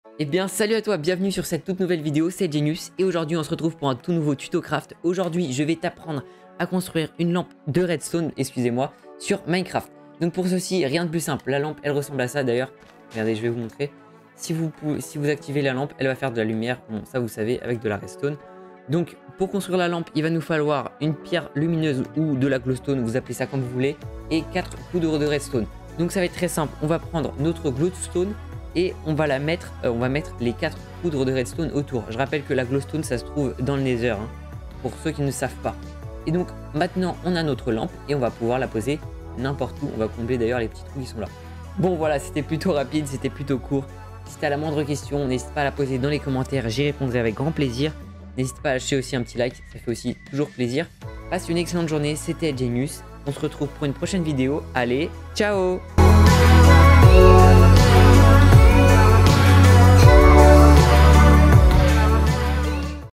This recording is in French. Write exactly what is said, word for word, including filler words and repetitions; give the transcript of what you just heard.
Eh bien salut à toi, bienvenue sur cette toute nouvelle vidéo, c'est Genius et aujourd'hui on se retrouve pour un tout nouveau tuto craft. Aujourd'hui je vais t'apprendre à construire une lampe de redstone, excusez-moi, sur Minecraft. Donc pour ceci, rien de plus simple, la lampe elle ressemble à ça d'ailleurs. Regardez, je vais vous montrer. Si vous, pouvez, si vous activez la lampe, elle va faire de la lumière, bon ça vous savez, avec de la redstone. Donc pour construire la lampe, il va nous falloir une pierre lumineuse ou de la glowstone, vous appelez ça comme vous voulez, et quatre poudres de redstone. Donc ça va être très simple, on va prendre notre glowstone et on va la mettre, euh, on va mettre les quatre poudres de redstone autour. Je rappelle que la glowstone ça se trouve dans le nether, hein, pour ceux qui ne savent pas. Et donc maintenant on a notre lampe et on va pouvoir la poser n'importe où. On va combler d'ailleurs les petits trous qui sont là. Bon voilà, c'était plutôt rapide, c'était plutôt court. Si tu as la moindre question, n'hésite pas à la poser dans les commentaires, j'y répondrai avec grand plaisir. N'hésite pas à lâcher aussi un petit like, ça fait aussi toujours plaisir. Passe une excellente journée, c'était Genius. On se retrouve pour une prochaine vidéo. Allez, ciao!